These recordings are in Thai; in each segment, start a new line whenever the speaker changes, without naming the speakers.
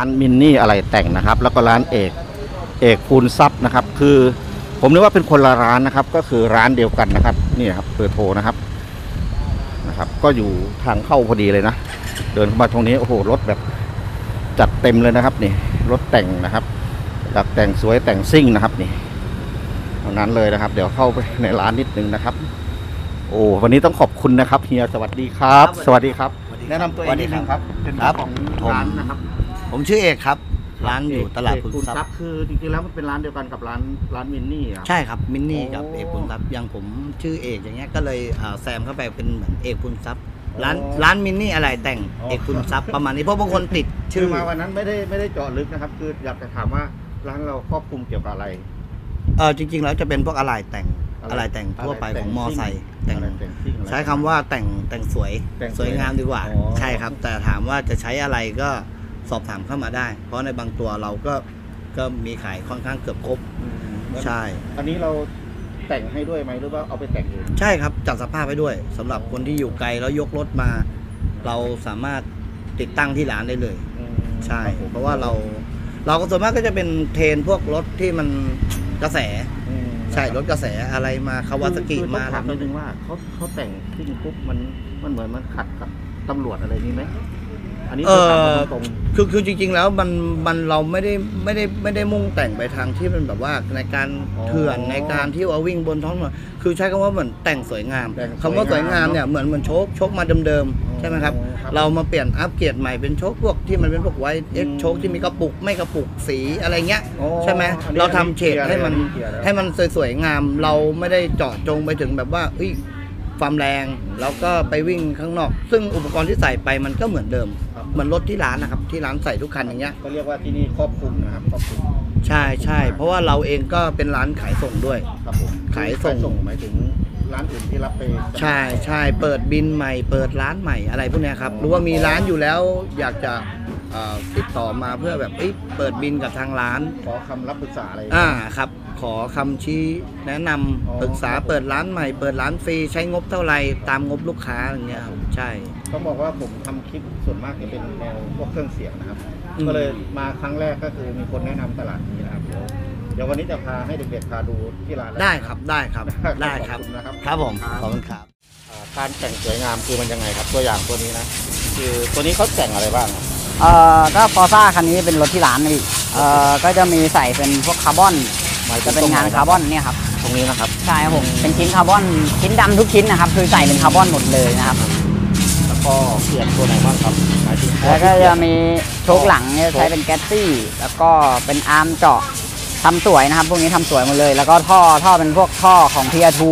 านมินนี่อะไรแต่งนะครับแล้วก็ร้านเอกพูนทรัพย์นะครับคือผมนึกว่าเป็นคนละร้านนะครับก็คือร้านเดียวกันนะครับนี่ครับเบอร์โทรนะครับก็อยู่ทางเข้าพอดีเลยนะเดินเข้ามาตรงนี้โอ้โหรถแบบจัดเต็มเลยนะครับนี่รถแต่งนะครับจากแต่งสวยแต่งซิ่งนะครับนี่ตรงนั้นเลยนะครับเดี๋ยวเข้าไปในร้านนิดนึงนะครับโอ้วันนี้ต้องขอบคุณนะครับเฮียสวัสดีครับสวัสดีครับแนะนำตัวเองนิดนึงครับเป็นเจ้าของร้านนะครับ
ผมชื่อเอกครับร้านอยู่ตลาดพูนทรัพย์
คือจริงๆแล้วมันเป็นร้านเดียวกันกับร้านมินนี่ครับ
ใช่ครับมินนี่กับเอกพูนทรัพย์อย่างผมชื่อเอกอย่างเงี้ยก็เลยแซมเข้าไปเป็นเหมือนเอกพูนทรัพย์ร้านมินนี่อะไรแต่งเอกพูนทรัพย์ประมาณนี้เพราะบางคนติดชื่อ
มาวันนั้นไม่ได้เจาะลึกนะครับคืออยากจะถามว่าร้านเราครอบคลุมเกี่ยวกับอะไร
จริงๆแล้วจะเป็นพวกอะไรแต่งทั่วไปของมอไซค์แต่งใช้คำว่าแต่งสวยงามดีกว่าใช่ครับแต่ถามว่าจะใช้อะไรก็สอบถามเข้ามาได้เพราะในบางตัวเราก็มีขายค่อนข้างเกือบครบใช่
อันนี้เราแต่งให้ด้วยไหมหรือว่าเอาไปแต่งเอง
ใช่ครับจัดสภาพให้ด้วยสำหรับคนที่อยู่ไกลแล้วยกรถมาเราสามารถติดตั้งที่ร้านได้เลยใช่เพราะว่าเราก็ส่วนมากก็จะเป็นเทรนพวกรถที่มันกระแสใช่รถกระแสอะไรมาคาวาซากิมา
ถามนิดนึงว่าเขาแต่งซิ่งปุ๊บมันเหมือนมันขัดกับตำรวจอะไรนี้ไหมอันนี้ตรง
คือจริงๆแล้วมันเราไม่ได้มุ่งแต่งไปทางที่มันแบบว่าในการเถื่อนในการที่ว่าวิ่งบนท้องถนนคือใช้คำว่าเหมือนแต่งสวยงามคำว่าสวยงามเนี่ยเหมือนโชคมาเดิมๆใช่ไหมครับเรามาเปลี่ยนอัปเกรดใหม่เป็นโชคพวกที่มันเป็นพวกไวท์โชคที่มีกระปุกไม่กระปุกสีอะไรเงี้ยใช่ไหมเราทำเฉดให้มันสวยงามเราไม่ได้เจาะจงไปถึงแบบว่าความแรงแล้วก็ไปวิ่งข้างนอกซึ่งอุปกรณ์ที่ใส่ไปมันก็เหมือนเดิมเหมือนรถที่ร้านนะครับที่ร้านใส่ทุกคันอย่างเงี้ย
ก็เรียกว่าที่นี่ครอบคลุมนะครับครอบคลุม
ใช่เพราะว่าเราเองก็เป็นร้านขายส่งด้วย
ครับผม
ขายส่ง
หมายถึงร้านอื่นที่รับไป
ใช่เปิดบินใหม่เปิดร้านใหม่อะไรพวกนี้ครับหรือว่ามีร้านอยู่แล้วอยากจะติดต่อมาเพื่อแบบเปิดบินกับทางร้าน
ขอคำรับปรึกษาอะไร
ครับขอคำชี้แนะนำปรึกษาเปิดร้านใหม่เปิดร้านฟรีใช้งบเท่าไรตามงบลูกค้าอย่างเงี้ยครับใช่
ต้องบอกว่าผมทำคลิปส่วนมากจะเป็นแนวพวกเครื่องเสียงนะครับก็เลยมาครั้งแรกก็คือมีคนแนะนำตลาดนี้นะครับเดี๋ยววันนี้จะพาให้เด็กๆพาดูที่ร้าน
ได้ครับนะครับครับผมขอบคุณครับ
การแต่งสวยงามคือมันยังไงครับตัวอย่างตัวนี้นะคือตัวนี้เขาแต่งอะไรบ้าง
ก็ฟอร์ซ่าคันนี้เป็นรถที่ร้านนี่ก็จะมีใส่เป็นพวกคาร์บอนจะเป็นงานคาร์บอนเนี่ยครับ
ตรงนี้นะครับ
ใช่ครับผมเป็นชิ้นคาร์บอนชิ้นดำทุกชิ้นนะครับคือใส่เป็นคาร์บอนหมดเลยนะครับ
แล้วก็เปลี่ยนตัวไหนบ้างครับ
แล้วก็จะมีโชคหลังเนี่ยใช้เป็นแก๊สซี่แล้วก็เป็นอาร์มเจาะทำสวยนะครับพวกนี้ทำสวยหมดเลยแล้วก็ท่อเป็นพวกท่อของ PR2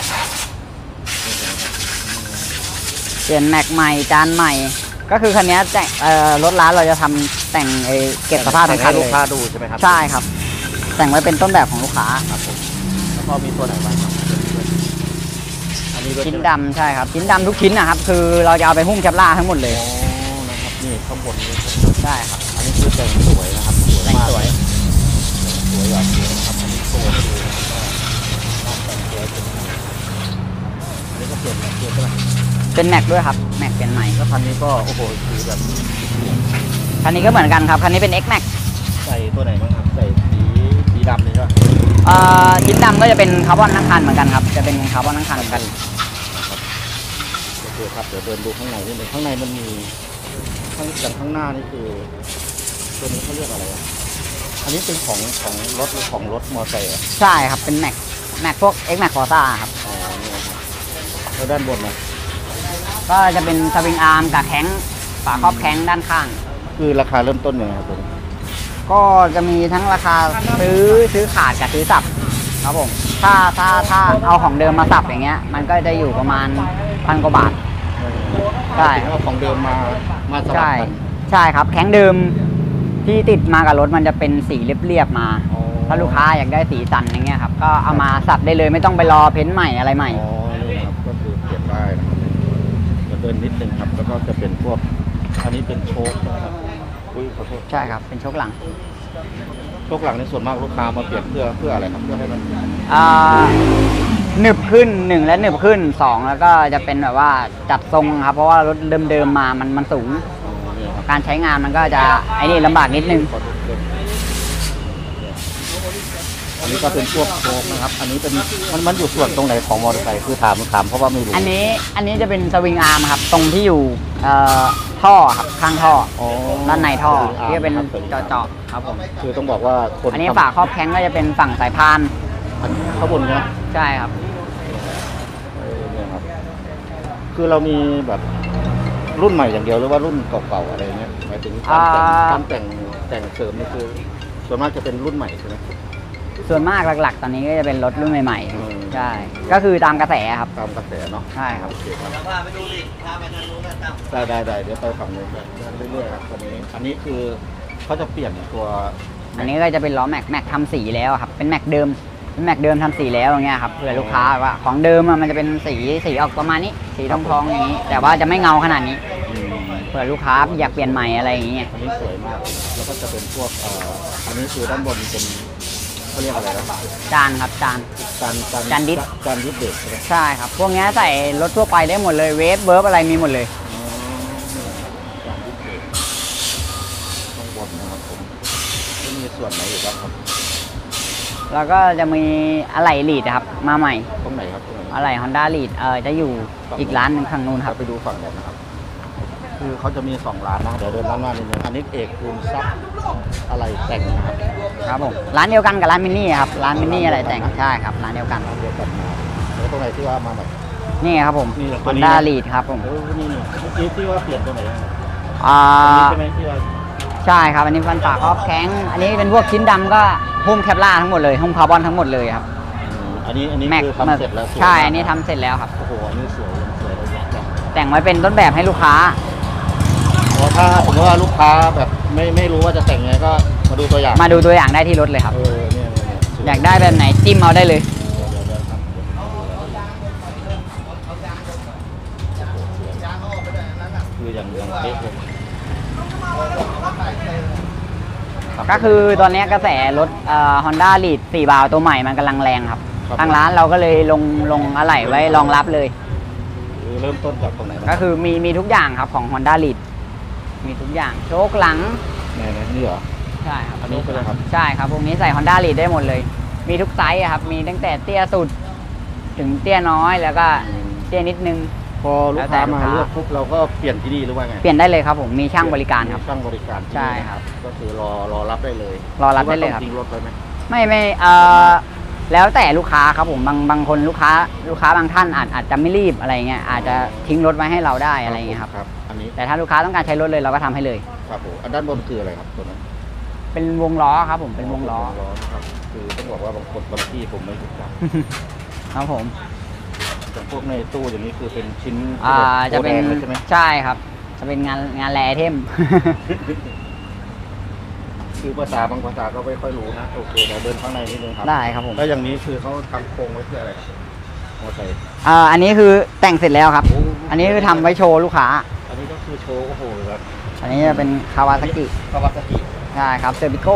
เปลี่ยนแม็กใหม่จานใหม่ก็คือคันนี้แต่งรถร้านเราจะทำแต่งเก็บสภาพทั้งคันเลย
ลูกค้าดูใช่ไหมครับ
ใช่ครับแต่งไว้เป็นต้นแบบของลูกค้า
ครับผมแล้วก็มีตัวไหนบ้างครับ
อันนี้ชิ้นดำใช่ครับชิ้นดำทุกชิ้นนะครับคือเราจะเอาไปหุ้มแคปล่าทั้งหมดเลย
นะครับนี่ข้างบนนี้
ใช่ครับ
อันนี้คือแต่งสวยนะครับ
แต่งสวย
แบบสวยนะครับอันนี้โซ่ให้ดูแต่งสวยอันนี้ก็เปลี่ยนแม็กใช่ไหม
เป็นแม็กด้วยครับแม็กเปลี่ยนใหม่
แล้วคันนี้ก็โอ้โหคือแบบ
คันนี้ก็เหมือนกันครับคันนี้เป็น X Max
ใส่ตัวไหนบ้างครับใส่สีดำเลยใช่ไหม
ชิ้นดำก็จะเป็นคาร์บอนทั้งคันเหมือนกันครับจะเป็นคาร์บอนทั้งคันเหมือนกัน
โอเคครับเดี๋ยวเดินดูข้างในนิดนึงข้างในมันมีข้างหน้านี่คือตัวนี้เขาเรียกอะไรอันนี้เป็นของรถหรือของรถมอเตอร์ไซค์
ใช่ครับเป็นแม็กพวก X Max Forza ครับ
นี่ครับแล้วด้านบนนะ
ก็จะเป็นสวิงอาร์มกับแข้งฝาครอบแข้งด้านข้าง
คือราคาเริ่มต้นยังไงครับผม
ก็จะมีทั้งราคาซื้อขาดกับซื้อสับครับผมถ้าเอาของเดิมมาสับอย่างเงี้ยมันก็จะอยู่ประมาณ1,000 กว่าบาทใช่
เอาของเดิมมาสลับกัน
ใช่ครับแข้งเดิมที่ติดมากับรถมันจะเป็นสีเรียบๆมาถ้าลูกค้าอยากได้สีสันอย่างเงี้ยครับก็เอามาสับได้เลยไม่ต้องไปรอเพ้นท์ใหม่อะไรใหม่
นี่ครับก็คือเปลี่ยนได้นะครับเดินนิดนึงครับแล้วก็จะเป็นพวกอันนี้เป็นโชคนะครับขอโทษ
ใช่ครับเป็นโชคหลัง
ในส่วนมากลูกค้ามาเปลี่ยนเพื่ออะไรครับเพื่อให้มัน
หนึบขึ้น1และหนึบขึ้น2แล้วก็จะเป็นแบบว่าจัดทรงครับเพราะว่ารถเดิมมามันสูงการใช้งานมันก็จะไอ้นี่ลำบากนิดนึง
อันนี้ก็เป็นพวกโชคนะครับ อันนี้เป็นมันอยู่ส่วนตรงไหนของมอเตอร์ไซค์คือถามเพราะว่าไม่รู้
อันนี้จะเป็นสวิงอาร์มครับตรงที่อยู่ท่อครับข้างท่อ
อ๋อ
ด้านในท่อ
สวิงอาร์ม
ที่เป็น
นะครับ
เจาะๆครับผม
คือต้องบอกว่าคน
อันนี้ฝาครอบแข้งก็จะเป็นฝั่งสายพาน
อันข้างบนใช่ไหม
ใช่ครับ
เนี่ยครับคือเรามีแบบรุ่นใหม่อย่างเดียวหรือว่ารุ่นเก่าๆอะไรเงี้ยหมายถึงการแต่งเสริมนี่คือส่วนมากจะเป็นรุ่นใหม่ใช่ไหม
ส่วนมากหลักๆ ตอนนี้ก็จะเป็นรถรุ่นใหม่
อืม
ๆใช่ก็คือตามกระแสครับ
ตามกระแสเนาะ
ใช่ครับ
โอเคครับ
พาไปดูดิพาไปทางนู้นกันครับ
ได้เดี๋ยวไปฝั่งนู้นกันเรื่อยๆครับอันนี้คือเขาจะเปลี่ยนตัว
อันนี้ก็จะเป็นล้อแม็กทำสีแล้วครับเป็นแม็กเดิมทำสีแล้วอย่างเงี้ยครับเผื่อลูกค้าว่าของเดิมอะมันจะเป็นสีออกประมาณนี้สีทองๆอย่างนี้ แต่ว่าจะไม่เงาขนาดนี้
อืม
เผื่อลูกค้าอยากเปลี่ยนใหม่อะไรอย่างเงี้ย
อันนี้สวยมากแล้วก็จะเป็นพวกอันนี้คือด้านบนเป็นเขาเรียกอะไรนะ
จานครับจาน จานดิส
จานดิสเบรกใช่ไหม
ใช่ครับพวกเนี้ยใส่รถทั่วไปได้หมดเลยเวฟเบิร์บอะไรมีหมดเลย
อ๋อจานดิสเบรกข้างบนนะครับผมจะมีส่วนไหนอีกบ้างครับ
แล้วก็จะมีอะไหล่ลีดครับมาใหม่
ตรงไหนครับตรงไหน
อะไหล่ Honda Lead จะอยู่อีกร้านหนึ่งข้างนู้นครับ
ไปดูฝั่งนั้นนะครับ คือเขาจะมี2ร้านนะเดี๋ยวเดินด้านหน้านิดนึงอันนี้เอกคูณซับอะไรแต่งนะครับ
ครับผมร้านเดียวกันกับร้านมินนี่ครับร้านมินนี่อะไรแต่งใช่ครับร้านเดียวกัน
เดียวกันมาแล้วตรงไหนที่ว่ามาแบบ
นี่ครับผม
นี่ตัวนี้
Honda
นะ
Lead ครับผม
เมื่อกี้ที่ว่าเปลี่ยนตรงไหนบ้าง
อ่า
อันนี้ใช่ไหมที่ว่า
ใช่ครับอันนี้ฟันฝาครอบแข้งอันนี้เป็นพวกชิ้นดำก็หุ้มแคปล่าทั้งหมดเลยหุ้มคาร์บอนทั้งหมดเลยครับ
อันนี้
แม็ก
คือทำเสร็จแล้วสวย
ใช่
มาก
อันนี้ทำเสร็จแล้วครับ
โอ้โหอันนี้สวยเลย
แต่งไว้เป็นต้นแบบให้ลูกค้า
เพราะถ้าสมมติว่าลูกค้าแบบไม่รู้ว่าจะแต่งไงก็มาดูตัวอย่าง
มาดูตัวอย่างได้ที่รถเลยครับ
เนี่ยสว
อยากได้แบบไหนจิ้มเอาได้เลย
เดี๋ยวครับคืออย่างเป๊ะเลย
ก็คือตอนนี้กระแสรถHonda Lead 4 บาล์วตัวใหม่มันกำลังแรงครับทางร้านเราก็เลยลงอะไหล่ไว้รองรับเลย
คือเริ่มต้นจากตรงไหนนะ
ก็คือมีทุกอย่างครับของ Honda Lead มีทุกอย่างโชคหลัง
นี่เหรอ
ใช่ครับ
อันนี้ใช่ไหมครับ
ใช่ครับพวกนี้ใส่ Honda Lead ได้หมดเลย มีทุกไซส์อะครับมีตั้งแต่เตี้ยสุดถึงเตี้ยน้อยแล้วก็เตี้ยนิดนึง
พอลูกค้ามา
แล้วแต่ลูกค้า
เลือกปุ๊บเราก็เปลี่ยนที่นี่หรือว่าไง
เปลี่ยนได้เลยครับผมมีช่างบริการครับ
ช่างบริการที่
ใช่
นี่
ครับ
ก็คือรอรับได้เลย
รอรับได้เลยครับ
หอว่าต้องทิ้งรถไว้ไหม
ไม่แล้วแต่ลูกค้าครับผมบางคนลูกค้าบางท่านอาจจะไม่รีบอะไรเงี้ยอาจจะทิ้งรถไว้ให้เราได้อะไรเงี้ยครับ
ครับ อันนี้
แต่ถ้าลูกค้าต้องการใช้รถเลยเราก็ทำให้เลย
ครับผมอันด้านบนคืออะไรครับตัวนั้น
เป็นวงล้อครับผมเป็นวงล้อ
นะครับคือต้องบอกว่าบางที่ผมไม่รู้จัก
ครับผม
อย่างพวกในตู้อย่างนี้คือเป็นชิ้น
จะเป็น
โบแดงลยใช่ไหม
ใช่ครับ จะเป็นงานแรไอเทม
คือภาษาบางภาษาก็ไม่ค่อยรู้นะโอเคเดี๋ยวเดินข้างในนิดนึงครับ
ได้ครับผม
แล้วอย่างนี้คือเขาทำโครงไว้เพื่ออะไรครับมอเตอร์ไซค์
อันนี้คือแต่งเสร็จแล้วครับ อันนี้คือทำไว้โชว์ลูกค้า
อันนี้ก็คือโชว์โอ้โหแบบ
อันนี้จะเป็นคาวาซากิ
คาวาซากิ
ใช่ครับเซอร์บิโก้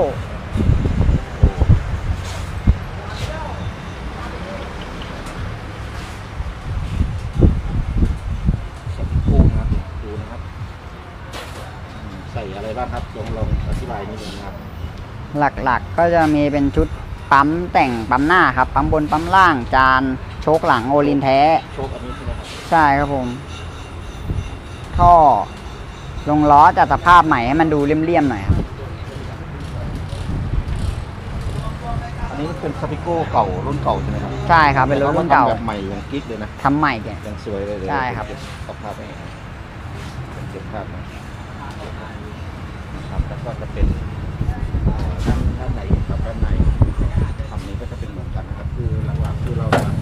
คู่นะครับดูนะครับใส่อะไรบ้างครับลองอธิบายนิดนึงนะครับ
หลักๆก็จะมีเป็นชุดปั๊มแต่งปั๊มหน้าครับปั๊มบนปั๊มล่างจานโชคหลังโอลินแท้
โชคอันนี้ใช่ไหมครับ
ใช่ครับผม ท่อลงล้อจัดสภาพใหม่ให้มันดูเลี่ยมๆหน่อยครับ
อันนี้เป็นสปิโก้เก่ารุ่นเก่าใช่ไหมครับ
ใช่ครับเป็นรถรุ่นเก่า
แบบใหม่อย่างกิ๊กเลยนะ
ทำใหม่แก
ยังสวยเลย
ใช่ครับ
เก็บภาพไว้เก็บภาพนะครับแล้วก็จะเป็นด้านในครับด้านในฝั่งนี้ก็จะเป็นเหมือนกันนะครับคือหลักๆคือเราจะ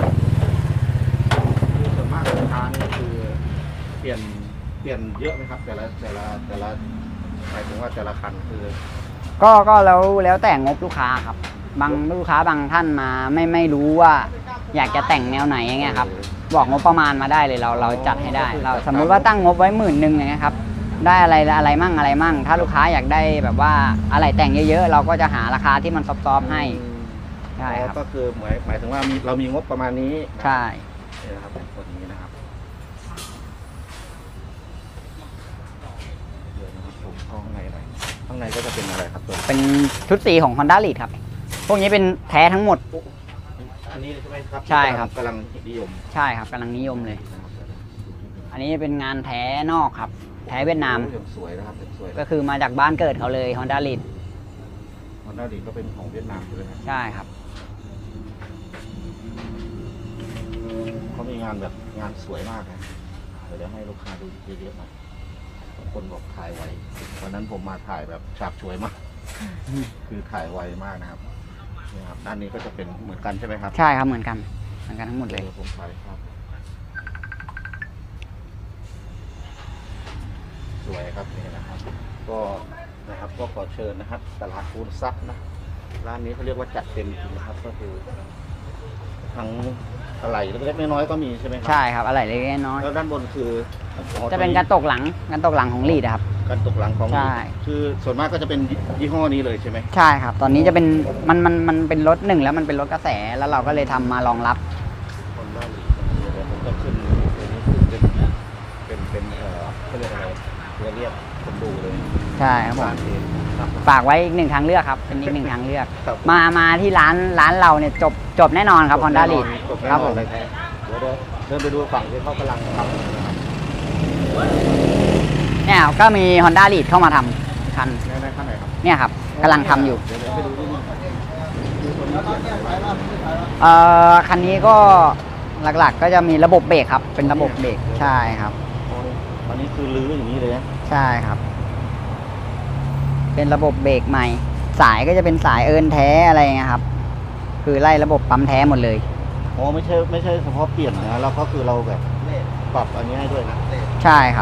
คือส่วนมากลูกค้านี่คือเปลี่ยนเยอะไหมครับแต่ละหมายถึงว่าแต่ละคันคือ
ก็แล้วแต่งบลูกค้าครับ บางลูกค้าบางท่านมาไม่รู้ว่า อยากจะแต่งแนวไหนอย่างเงี้ยครับบอกงบประมาณมาได้เลยเราจัดให้ได้ เราสมมุติว่าตั้งงบไว้10,000อย่างเงี้ยครับได้อะไรมั่งถ้าลูกค้าอยากได้แบบว่าอะไรแต่งเยอะๆเราก็จะหาราคาที่มันซอฟๆให้ ใช่ครับ
ก็คือหมายถึงว่าเรามีงบประมาณนี้
ใช่
นี่นะครับเป็นคนนี้นะครับเดี๋ยวนะเป็นอะไรครับตัว
เป็นชุดสีของ Honda Lead ครับ พวกนี้เป็นแท้ทั้งหมด
อันนี้ใช่ไหมครับ
ใช่ครับ
กำลังนิยม
ใช่ครับกำลังนิยมเลย อันนี้เป็นงานแท้นอกครับ แท้เวียดนาม
ยังสวยนะครับยังสวย
ก็คือมาจากบ้านเกิดเขาเลย Honda Lead
ฮอนด้าดีก็เป็นของเวียดนามเลยนะ
ใช่ครับ
เขามีงานแบบงานสวยมากนะเดี๋ยวให้ลูกค้าดูเยอะๆหน่อยบางคนบอกถ่ายไววันนั้นผมมาถ่ายแบบฉาบฉวยมาก คือถ่ายไวมากนะครับนี่ครับด้านนี้ก็จะเป็นเหมือนกันใช่ไหมครับ
ใช่ครับเหมือนกันทั้งหมดเลย
ผมถ่ายครับ สวยครับนี่นะครับ ก็นะครับก็ขอเชิญนะครับตลาดคูนทรัพย์นะร้านนี้เขาเรียกว่าจัดเต็มจริงนะครับ ก็คือทั้งอะไรเล็กๆน้อยๆก็มีใช่ไหมครั
ใช่ครับอะไรเล็กๆน้อย
แล้วด้านบนคืออ๋อ
จะเป็นการตกหลังของลีดครับ
การตกหลังของ
ใช่
คือส่วนมากก็จะเป็นยี่ห้อนี้เลยใช่ไหม
ใช่ครับ ตอนนี้จะเป็นมันเป็นรถหนึ่งแล้วมันเป็นรถกระแสแล้วเราก็เลยทำมารองรับ
คนด้านนี้เดี๋ยวผมจะขึ้นตัวนี้คือเป็นเขาเรียกอะไรเรียกคนดูเลย
ใช่ครับผม
ร้านเองครับ
ฝากไว้อีกหนึ่งทางเลือกครับ เป็นอีกหนึ่งทางเลือก
ครับ
มาที่ร้านเราเนี่ยจบแน่นอนครับ Honda Lead
จบแน่
ครับ
น
ผ
อน
ม
เลยครับเดี๋ยวเดินไปดูฝั่งที่เขากำลังทำนะครับ
เนี่ยก็มี Honda Lead เข้ามาทำคัน
ในข้างไหนครับ
เนี่ยครับกำลังทำอยู่
เดี๋ยวไปดูนิดนึงคือคนนี้เปลี่ยนอะไรบ้าง
คันนี้ก็หลักๆก็จะมีระบบเบรกครับ เป็นระบบเบรกใช่ครับ
อันนี้คือลื้ออย่างนี้เลยนะ
ใช่ครับ เป็นระบบเบรกใหม่ สายก็จะเป็นสายเอิร์นแท้อะไรเงี้ยครับ คือไล่ระบบปั๊มแท้หมดเลย
อ๋อไม่ใช่เฉพาะเปลี่ยนนะเราก็คือเราแบบปรับอันนี้ให้ด้วยนะ
ใช่ครับ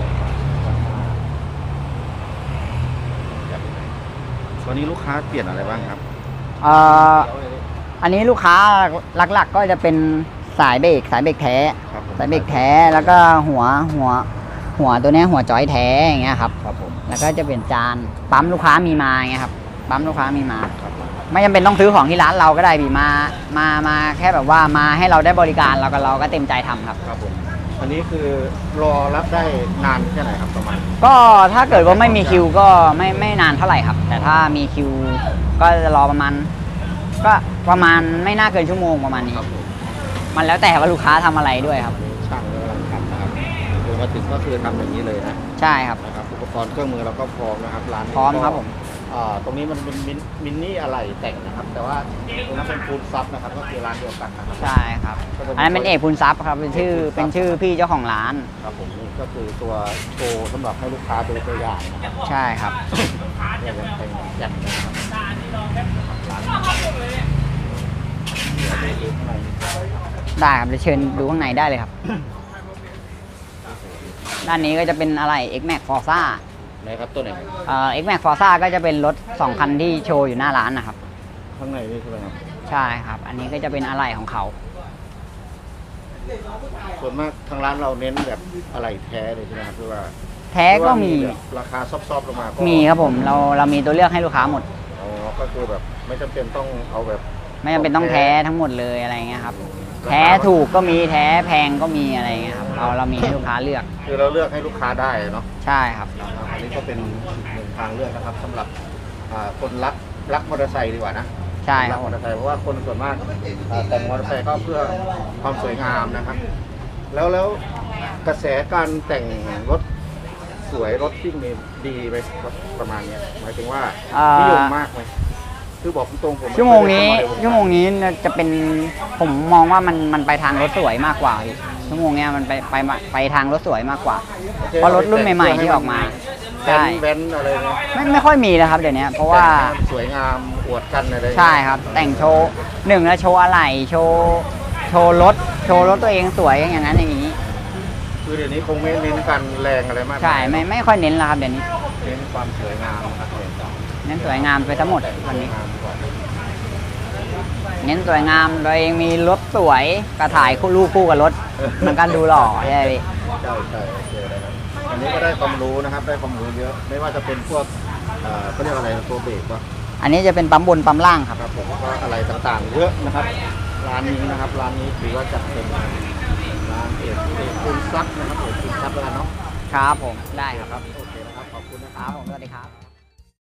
ตอนนี้ลูกค้าเปลี่ยนอะไรบ้างครับ
อันนี้ลูกค้าหลักๆ ก็จะเป็นสายเบรกแท้
ครับผม
สายเบรกแท้แล้วก็หัวตัวเนี้ยหัวจอยแท้อย่างเงี้ยครับ
ครับผม
แล้วก็จะเปลี่ยนจานปั๊มลูกค้ามีมาอย่างเงี้ยครับปั๊มลูกค้ามีมา
ครับผม
ไม่จำเป็นต้องซื้อของที่ร้านเราก็ได้พี่มาแค่แบบว่ามาให้เราได้บริการเราก็เต็มใจทำครับ
ครับผมอันนี้คือรอรับได้นานแค่ไหนครับประมาณ
ก็ถ้าเกิดว่าไม่มีคิวก็ไม่นานเท่าไหร่ครับ แต่ถ้ามีคิวก็จะรอประมาณไม่น่าเกินชั่วโมงประมาณนี้
ครับผม
มันแล้วแต่ว่าลูกค้าทำอะไรด้วยครับ
ช่างกำลังทำนะครับเดี๋ยวมาถึงก็คือทำอย่างนี้เลยนะ
ใช่ครับ
นะครับอุปกรณ์เครื่องมือเราก็พร้อมนะครับร้านนี้
พร้อมครับ
ก็
ผม
ตรงนี้มันเป็นมินนี่อะไรแต่งนะครับ แต่ว่าตรงนั้นเป็นฟูลซับนะครับก็คือร้านเดียวกันนะครับ
ใช่ครับอันนั้นเป็นเอกพูนทรัพย์ครับเป็นชื่อพี่เจ้าของร้าน
ครับผมนี่ก็คือตัวโชว์สำหรับให้ลูกค้าดูตัวอย่างนะครับ
ใช่ครับ
เนี่ยยังเป็นแจ็คนะครับเดี๋ยวดูข้างใน
ได้ครับจะเชิญดูข้างในได้เลยครับ ด้านนี้ก็จะเป็นอะไร X-Max Forza
นะครับตัวไหน
X-Max Forza ก็จะเป็นรถ2คันที่โชว์อยู่หน้าร้านนะครับ
ข้างในนี่ใช่ไหมครับ
ใช่ครับ อันนี้ก็จะเป็นอะไรของเขา
ส่วนมากทางร้านเราเน้นแบบอะไรแท้เลยใช่ไหมครับคือว่า
แท้ก็มี
แบบราคาซอฟๆลงมาก็
มีครับผมเรามีตัวเลือกให้ลูกค้าหมด
อ๋อก็คือแบบไม่จำเป็นต้องเอาแบบ
ไม่จำเป็นต้องแท้ทั้งหมดเลยอะไรเงี้ยครับ แท้ถูกก็มีแท้แพงก็มีอะไรเงี้ยครับเรามีให้ลูกค้าเลือก
คือเราเลือกให้ลูกค้าได้เนาะ
ใช่ครับ
อันนี้ก็เป็นอีกหนึ่งทางเลือกนะครับสำหรับคนรักมอเตอร์ไซค์ดีกว่านะ
ใช่ค
รั
รับ
กมอเตอร์ไซค์เพราะว่าคนส่วนมากแต่งมอเตอร์ไซค์ก็เพื่อความสวยงามนะครับ แล้วกระแสการแต่งรถสวยรถซิ่งนี่ดีไหมประมาณเนี้ยหมายถึงว่านิยมมากไหมคือบอกตรงๆผม
ชั่วโมงนี้
ไเคยเข้ามาในวงการ
ชั่วโมงนี้จะเป็นผมมองว่ามันไปทางรถสวยมากกว่าพี่ชั่วโมงเนี้ยมันไปทางรถสวยมากกว่า เพราะรถรุ่นใหม่ๆที่ออกมา
แบ
ใช่
นแบนอะไรเนี่ย
ไม่ค่อยมีนะครับเดี๋ยวนี้เพราะว่า
แต่งให้มันสวยงามอวดกันอะไร
ใช่ครับ แต่งโชว์หนึ่งแล้วโชว์อะไหล่โชว์รถตัวเองสวยอย่างนั้นอย่างนี้
คือเดี๋ยวนี้คงไม่เน้นกันแรงอะไรมาก
ใช่ไม่ค่อยเน้นแล้วครับเดี๋ยวนี้
เน้นความสวยงามนะครับเน้น
เน้นสวยงามไปทั้งหมดวันนี้
งามก่อน
เน้นสวยงามตัวเองมีรถสวยกระถ่ายรูปคู่กับรถ มันก็ดูหล่อใช่ไหมพี่
ใช่ใช่โอเคเลยครับอันนี้ก็ได้ความรู้นะครับได้ความรู้เยอะไม่ว่าจะเป็นพวกเขาเรียกอะไรนะตัวเบรกวะ
อันนี้จะเป็นปั๊มบนปั๊มล่างครับ
ครับผมก็อะไรต่างๆเยอะนะครับร้านนี้นะครับร้านนี้ถือว่าจัดเป็นร้านเอกคุณซักนะครับเอกคุณซักแล้วกันเนาะ
ครับผมได้ครับ
ครับโอเคนะครับขอบคุณนะค
ครับ รับผมสวัสดีครับ